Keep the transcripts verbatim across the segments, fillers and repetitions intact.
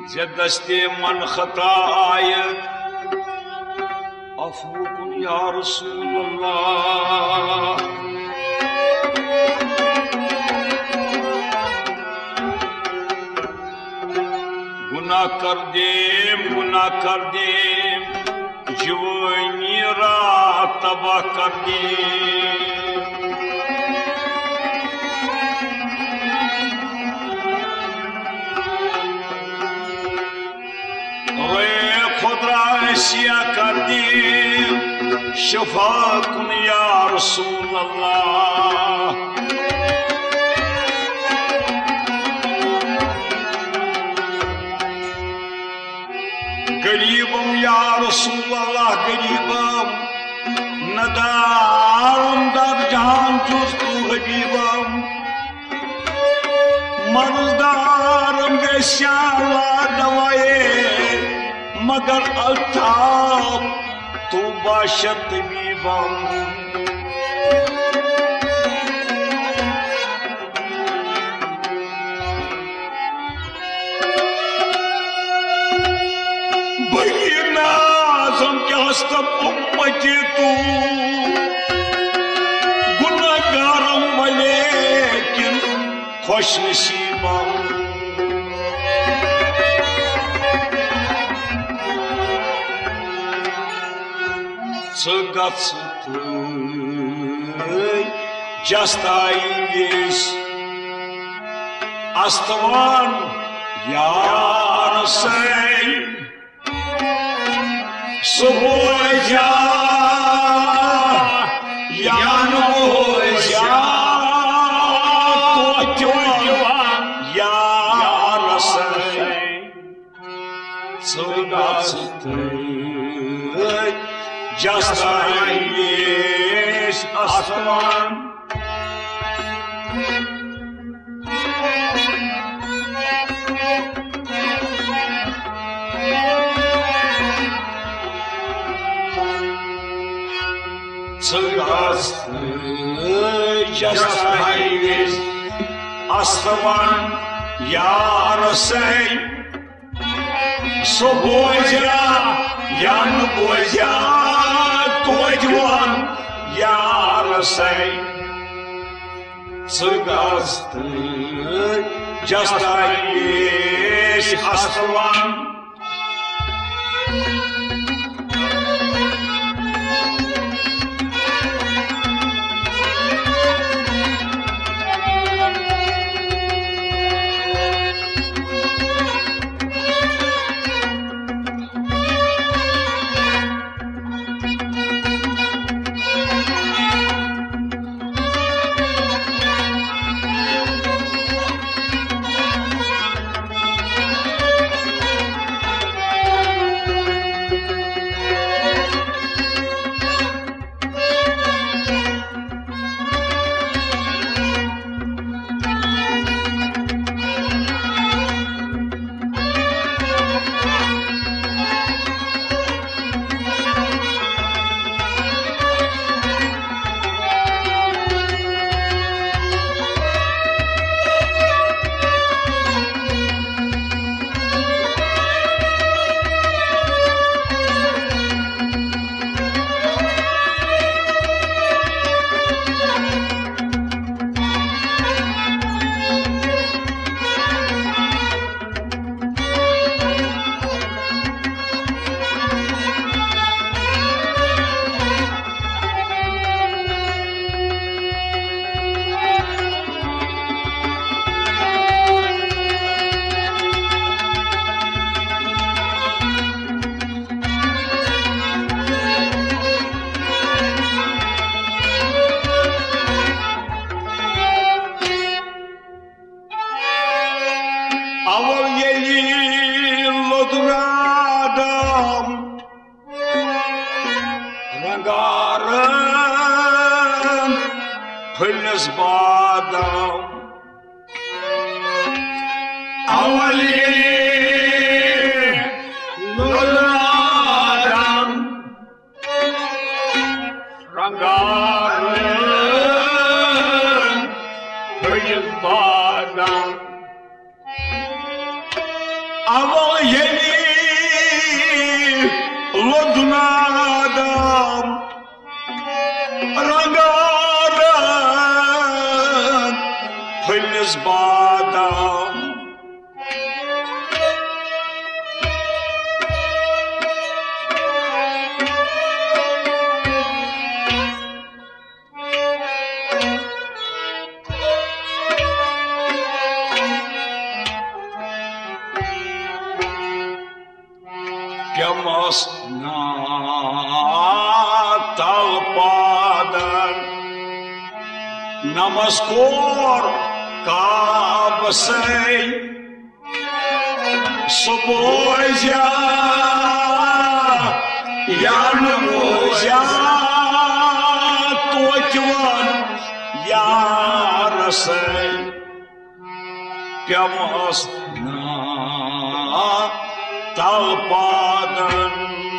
दस्ते मन खता आयत अफवुकुन या रसूलल्लाह। गुनाह कर देम गुनाह कर देम जवानी रात तबाह कर देम। खुदा कर दी शफा कुन या रसूल अल्लाह। गरीबम या रसूल अल्लाह गरीबम नदारम दर जहान जुस तू हबीबम मर्दारम गश्याला दवाए मगर अल्ताफ तू बाशत तबीबम। बड़ी नाज़म के हस्तम उम्मती तू गुनाहगारम वलेकिन खुश नसीबम। Justayız Astıvan yar sen Suboja yan boja Tojuan yar sen Sugatay Justayız Astıvan Justayız Astıvan yar sen Suboja yan boja Tojuan yar sen Justayız Astıvan Hülles badam Avali Luladam Rangaran Hülles badam aval yeni lodunadam rangadan hınız badam Piemas talpadan namaskor kabasei subozya yanmozya tokvan yarasei Piemas talpadan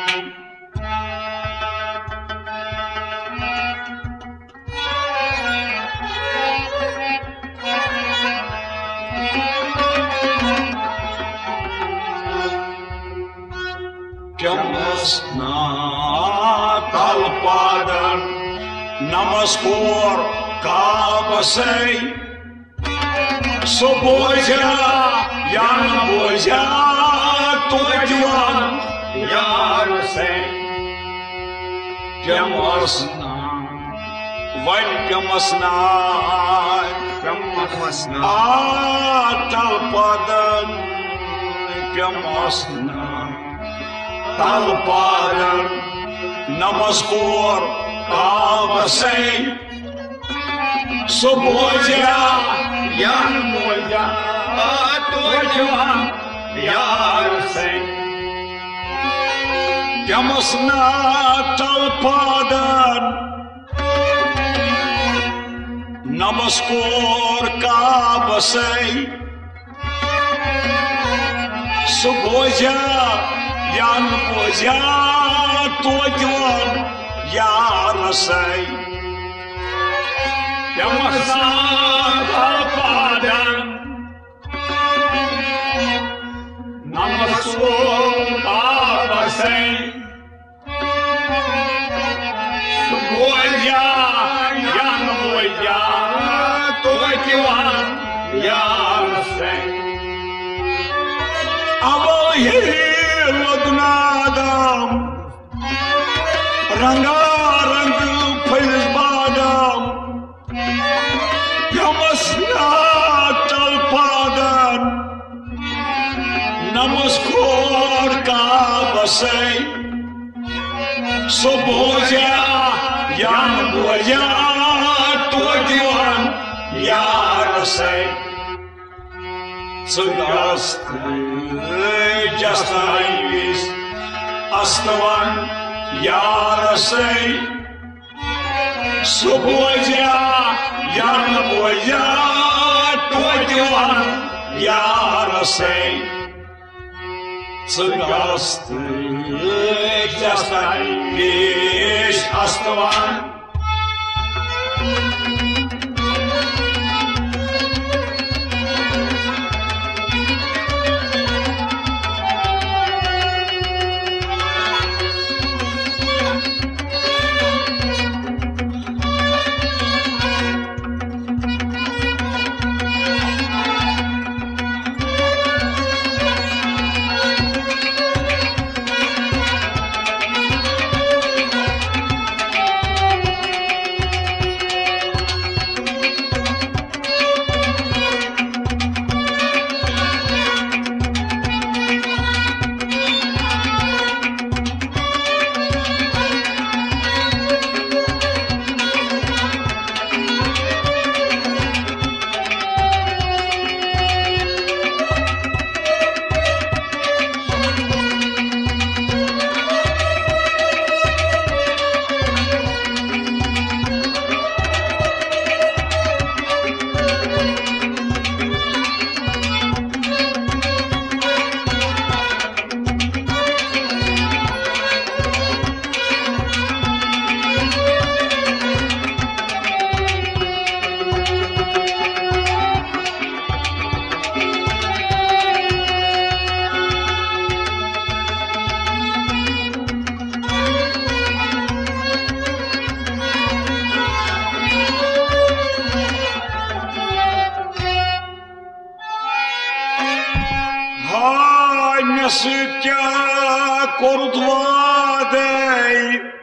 Piemas talpadan namaskor kabasei subozya yanmozya Tokvan yarasei Piemasna Vain piemasna Piemasna Talpadan Piemasna Talpadan Namaskor kabasei Subozya yanmozya Tokvan yarasei Piemasna talpadan namaskor kabasei subozya yanmozya tokvan yarasei Piemasna talpadan namaskor kabasei subozya yanmozya tokvan yarasei aval yeni lodunadam rangarang faiz badam Piemasna talpadan namaskor kabasei subozya yanmozya tokvan yarasei Цыгастый Аставан ярасей Subozya yanmozya tokvan yarasei Цыгастый весь Аставан nesitja kordvadej,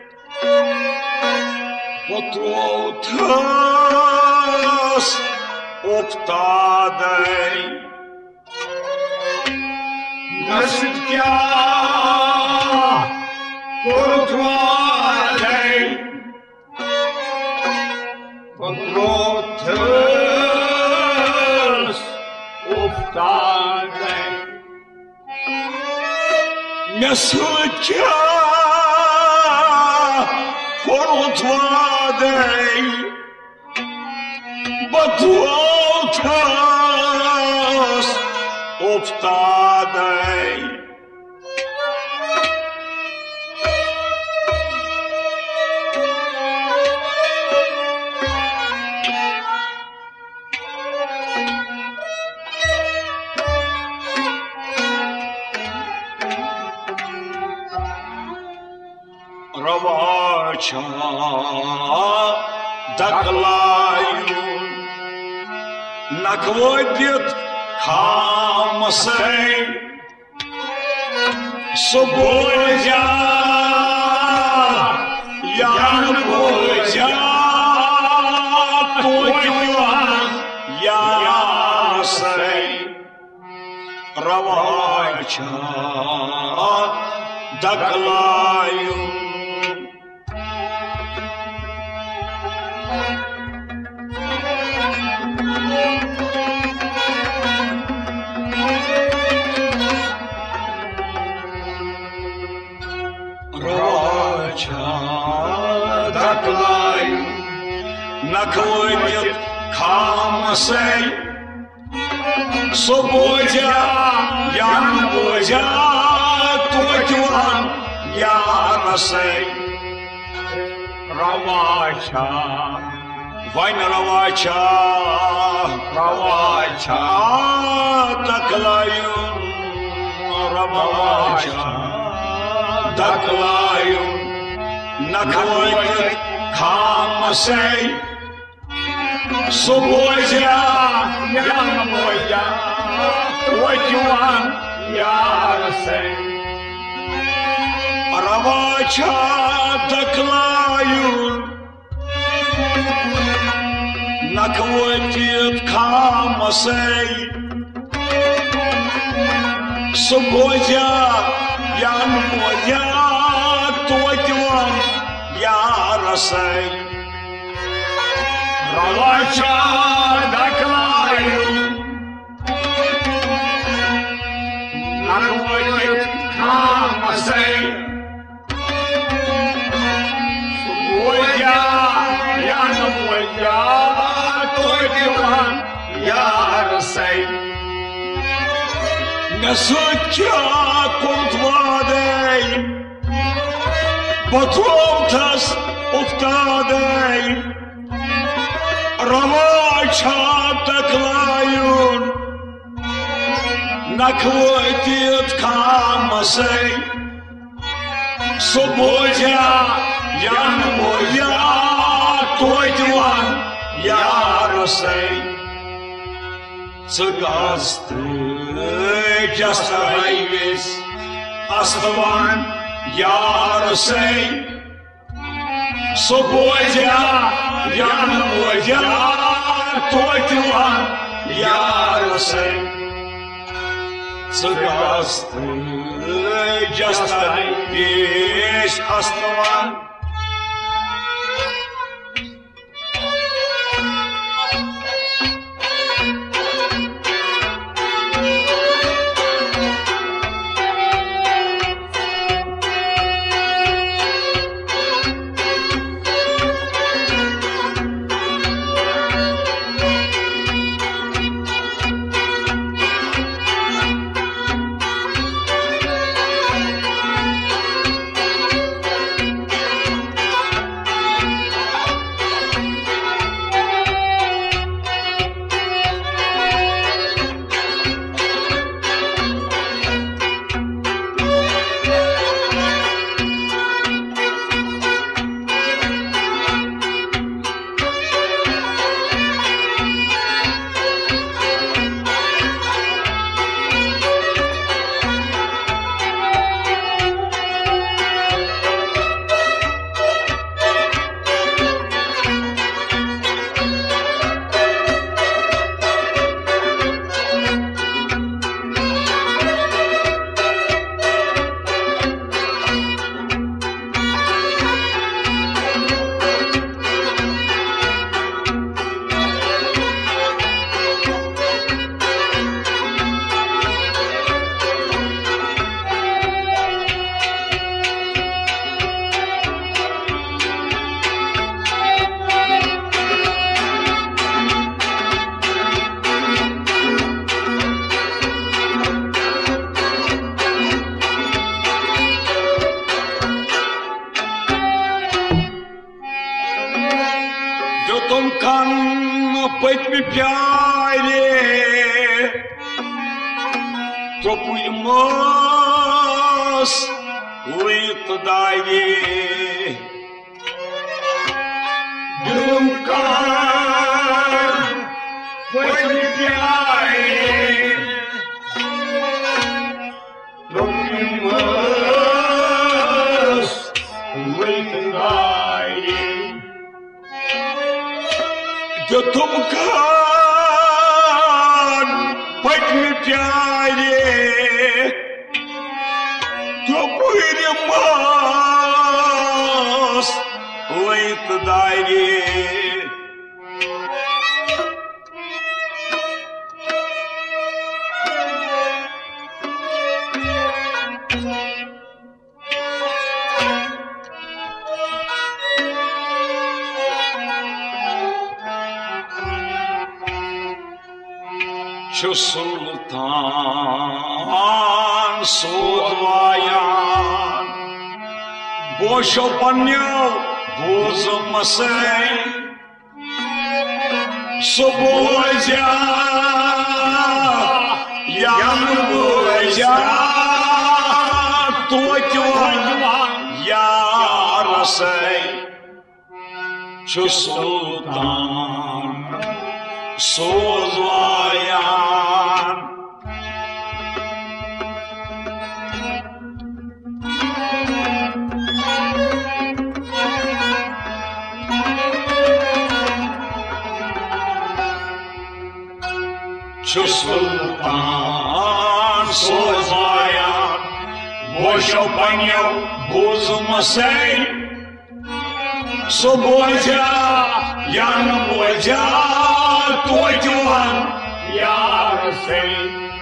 potrautas optadej. Nesitja kordvadej, potrautas optadej. Nesitja kordvadej, potrautas optadej. Ravacha daklaju, nakvodjet hamasej, sobodja, janvodja, todjuan, janasej. Ravacha daklaju, daklaju, nakvodjet hamasej, sobodja, janvodja, todjuan, janasej. Ravacha, vajna ravacha, ravacha daklaju, ravacha daklaju, nakvodjet hamasej, sobodja, janvodja, todjuan, janasej. Ravacha daklaju, nakvodjet hamasej, sobodja, janvodja, todjuan, janasej. Ravacha daklaju, nakvodjet hamasej, sobodja, janvodja, todjuan, janasej. Nesitja kordvadej, potrautas optadej. Ravacha daklaju, nakvodjet hamasej, sobodja, janvodja, todjuan, janasej. Цыганстый жастай весь Аставан Яросей, сободя, janvodja, todjuan, janasej. Цыганстый жастай весь Аставан. pătmi piare topui mas uit daie Dumcar pătmi piare topui mas uit daie de Dumcar pătmi piare topui mas uit daie Şu sultan sodvayan boşo panjau buzuma sej Sobozja yan bozja Totvan yara sej Şu sultan sodvayan Şu sultan sodvayan boşo panjau buzuma sej Sobozja yan bozja Totvan yara sej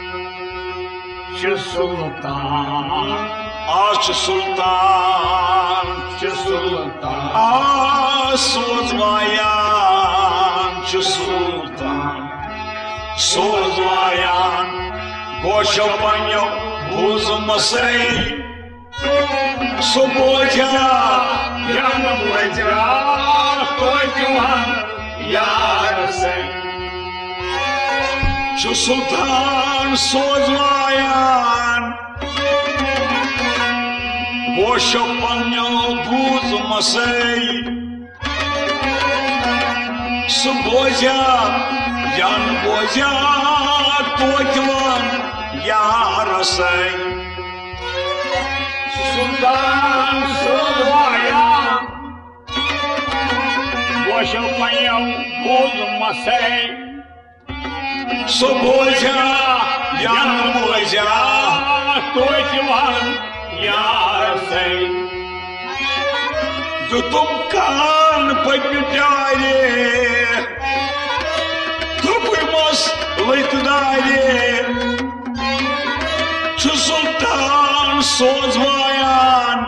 Şu sultan Ah şu sultan Şu sultan Ah sodvayan Şu sultan sodvayan boşo panjau buzuma sej Sobozja yan bozja Totvan yara sej Şu sultan sodvayan boşo panjau buzuma sej Sobozja yan bozja Totvan yara sej Sultan sodvayan boşo panjau buzuma sej Sobozja yan bozja Totvan yara sej De Dumcar pătmi piare topui mas uit daie Şu sultan sodvayan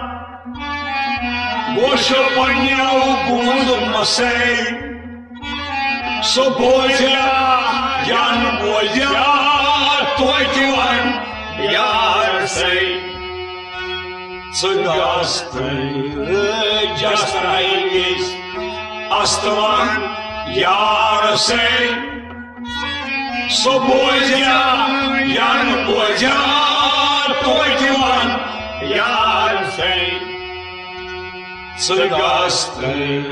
boşo panjau buzuma sej Sobozja yan bozja Totvan yara sej Цыгастый страйгис Астыван yara sej Sobozja yan bozja Totvan yara sej Цыгастый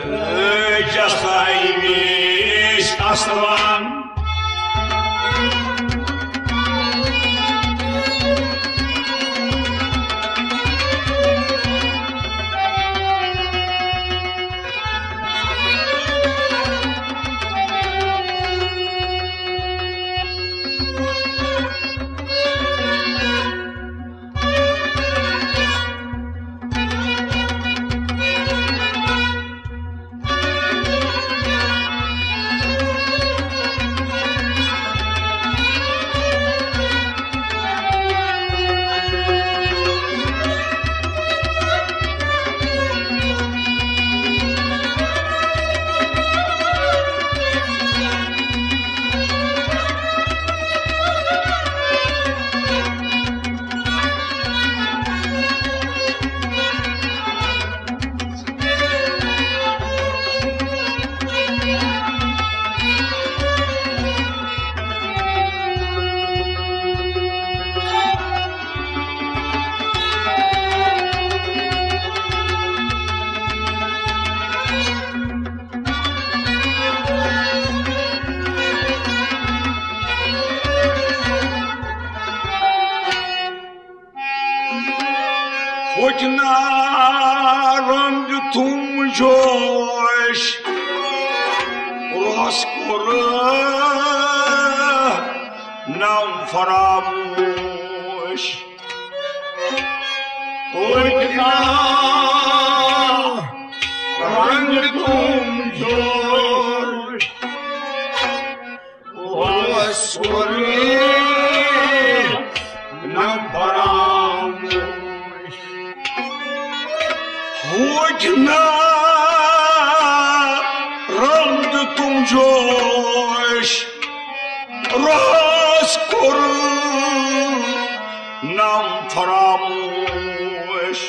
страйгис Астыван хоть наранд тум josh raskora nam faramush хоть наранд тум josh raskora nam faramush хоть наранд тум josh raskora nam faramush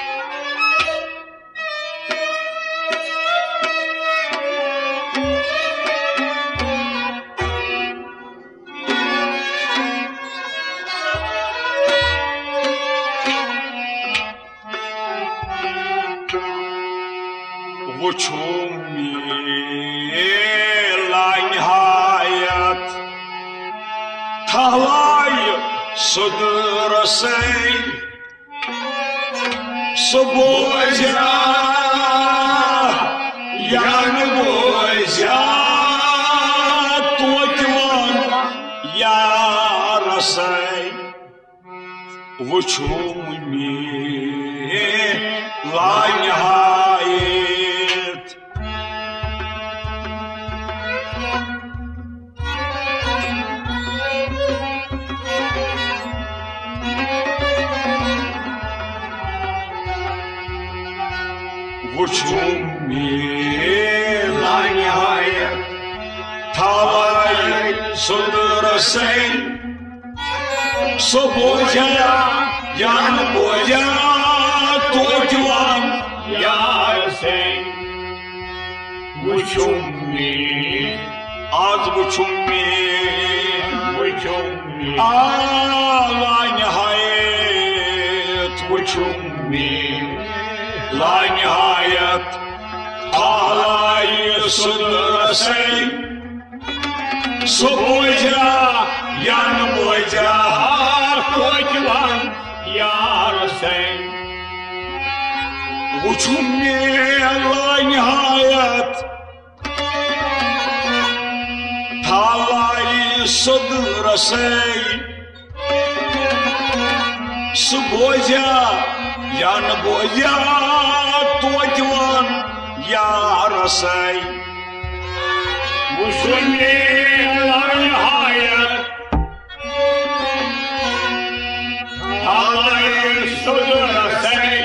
وچومی لای hayat talay судоросей собозя я не бойся токиван я росей وچومی لای hayat وچومی لای hayat talay судоросей собозя я не бойся токиван я росей وچومی az وچومی وچومی لای hayat وچومی لای hayat talay судоросей собозя я не бойся токиван я росей وچومی لای hayat talay судоросей собозя я не бойся токиван я росей وچومی لای hayat talay судоросей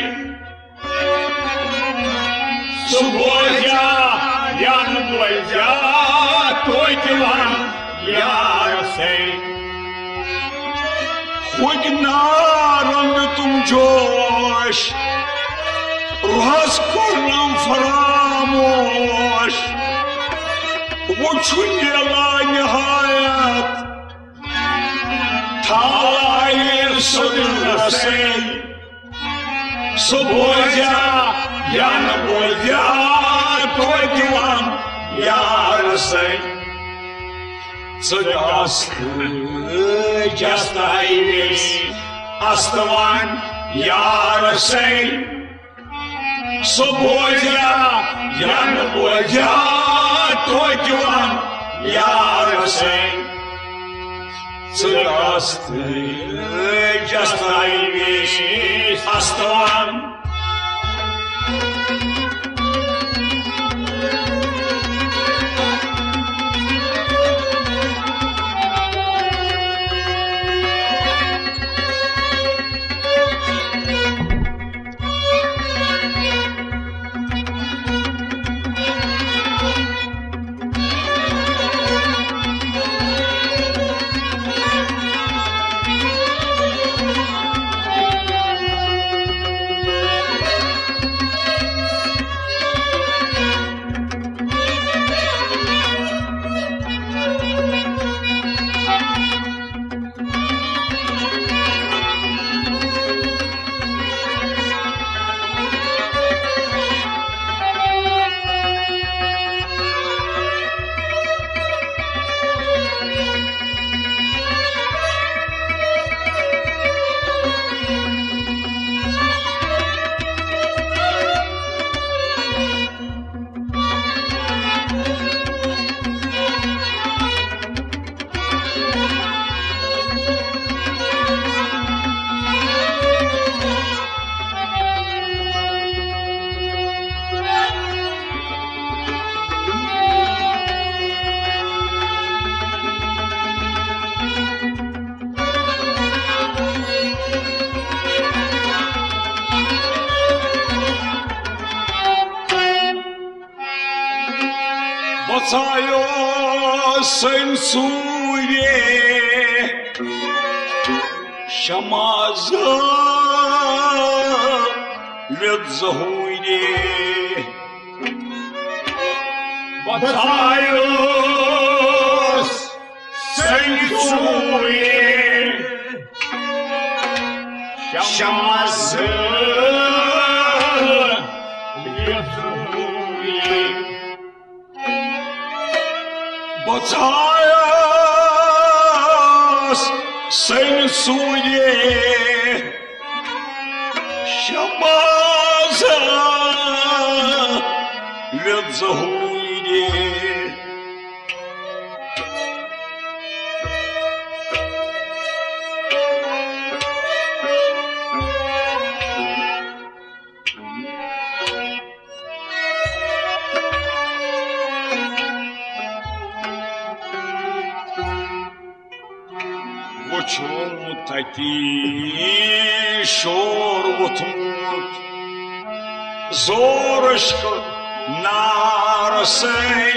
собозя я не бойся токиван я росей хоть наранд тум josh raskora nam faramush وچومی لای hayat talay судоросей собозя я не бойся токиван я росей часто и весь оставан я росей собозя я не бойся токиван я росей часто и весь оставан Bățaio sențuie și-amază vedzahuie. Bățaio sențuie și-amază vedzahuie. Bățaia sențuie și-amază vedzahuie. Чому такий шорвот мут, зорочко на росей,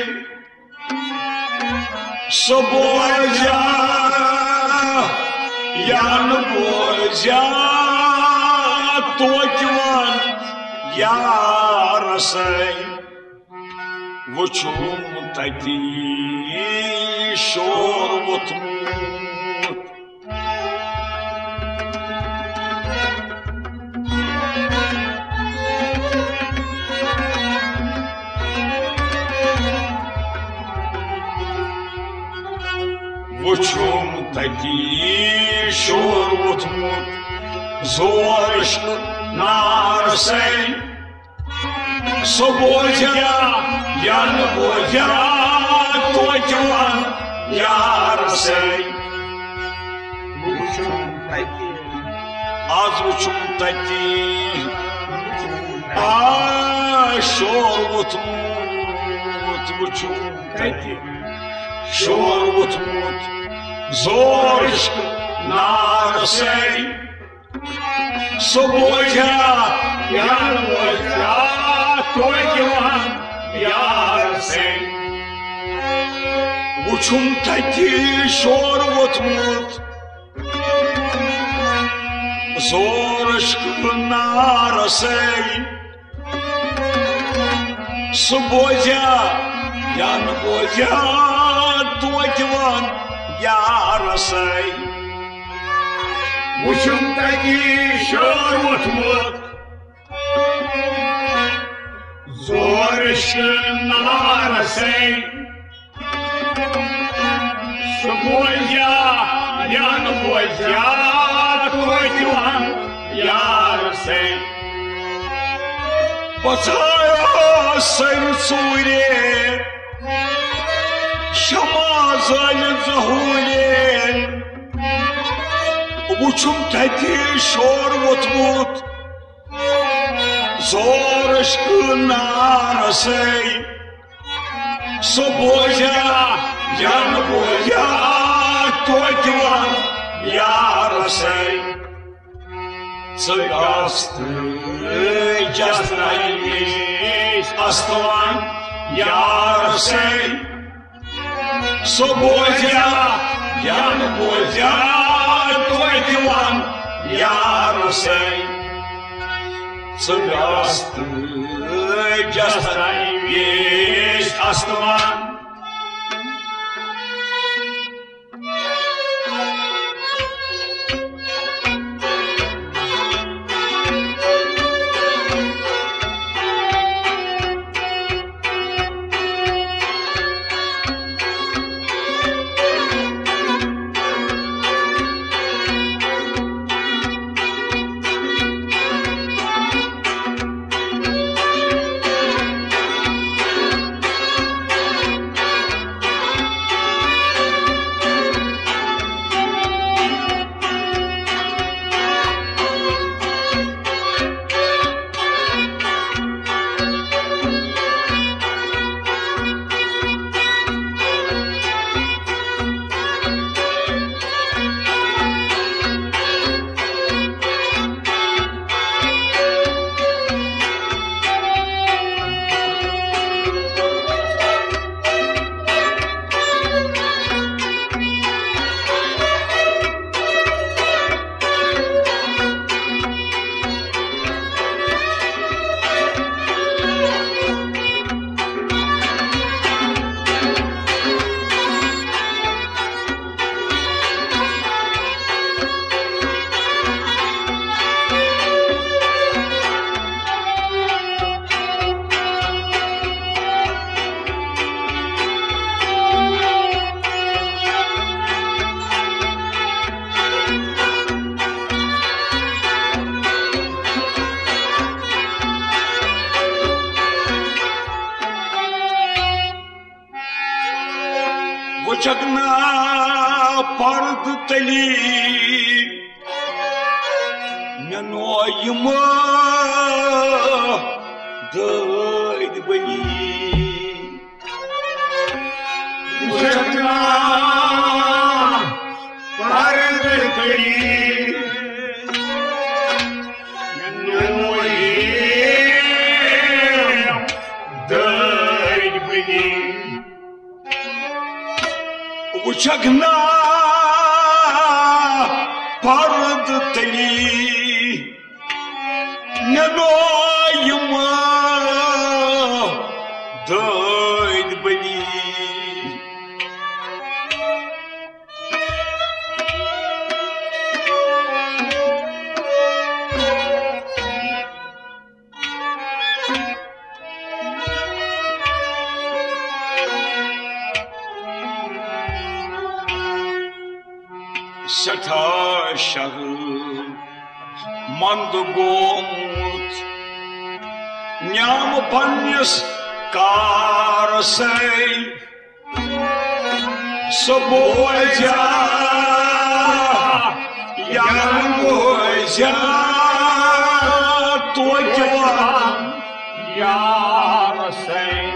сободя, я не бодя, токіван, я росей. В чому такий шорвот мут? В чому такий шорвот мут, зорочко на росей, сободя, я не бодя, токіван, я росей. В чому такий, а в чому такий, а шорвот мут, в чому такий, шорвот мут, зорочко на росей, сободя, я не бодя, токіван, я росей. В чому такий шорвот мут, зорочко на росей, сободя, я не бодя, токіван, я росей. В чому такий шорвот мут, зорочко на росей, сободя, я не бодя, токіван, я росей. Бățaia sențuie și-amază vedzahuie. В чому такий шорвот мут, зорочко на росей, сободя, я не бодя, токіван, я росей. Цыгастрый, ясная весть, Астовань, я росей, сободя, я не бодя, токіван, я росей. Цыгастрый, ясная весть, Астовань. Вычагна пардтали Неноима дойд были Вычагна пардтали Неноим дойд были Вычагна пардтали Неноима дойд были Сята шагы мандугомут Ням панес карасей Собойдя Янойдя Тойдя Ярасей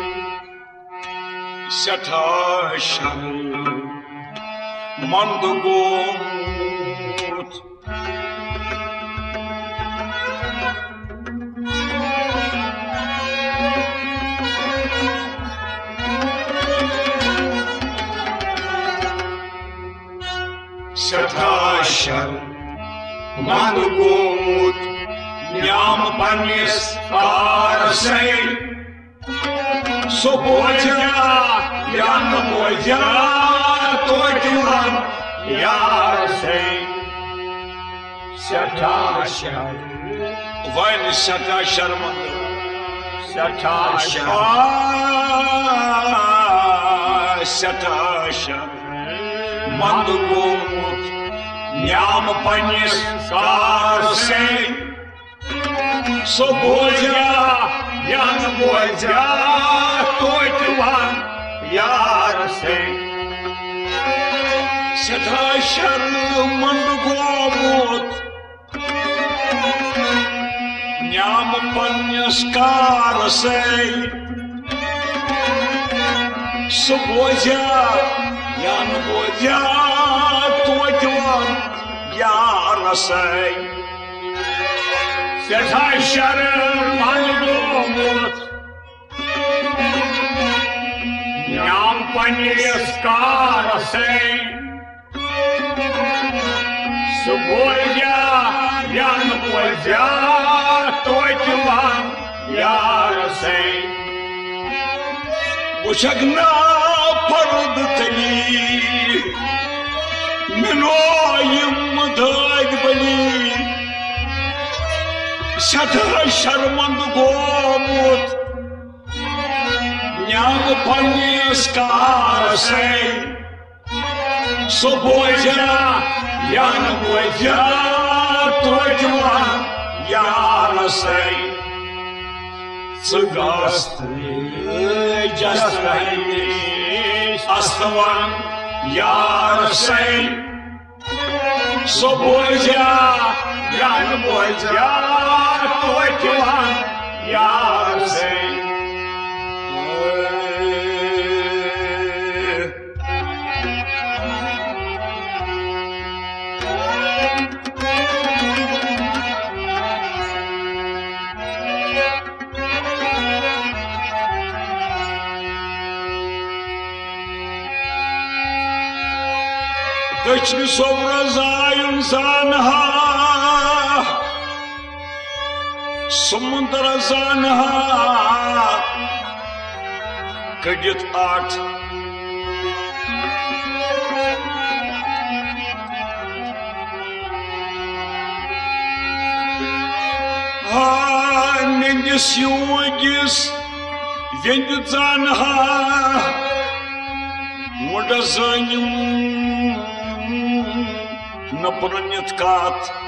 Сята шагы мандугомут Сятаща мандугомут Ням панес карасей Сободя Янойдя Тойдя Ярасей Сятаща Вайны сятаща Сятаща Сятаща Мандугомут Ням панес карасей Сободя Янойдя Тойдя Ярасей Сятаща мандугомут Ням панес карасей Сободя Янойдя Тойдя Ярасей Сятаща мандугомут Ням панес карасей Сободя Янойдя Тойдя Ярасей Вычагна пардтали Неноим дойд были Сятаща мандугомут Ням панес карасей Сободя Янойдя Тойдя Ярасей Цыгасты Джастайни Аставан Ярасей Сободя Янойдя Тойдя Ярасей Дочь сообразаем занга Сумандра занга Кадет ад А не сьогоднис Вендит занга Муда за ним Напронет кат